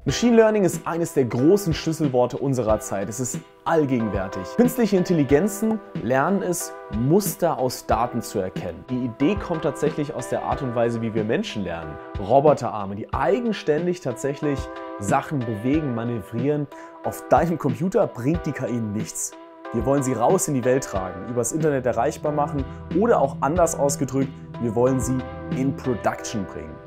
Machine Learning ist eines der großen Schlüsselworte unserer Zeit. Es ist allgegenwärtig. Künstliche Intelligenzen lernen es, Muster aus Daten zu erkennen. Die Idee kommt tatsächlich aus der Art und Weise, wie wir Menschen lernen. Roboterarme, die eigenständig tatsächlich Sachen bewegen, manövrieren. Auf deinem Computer bringt die KI nichts. Wir wollen sie raus in die Welt tragen, übers Internet erreichbar machen oder auch anders ausgedrückt, wir wollen sie in Production bringen.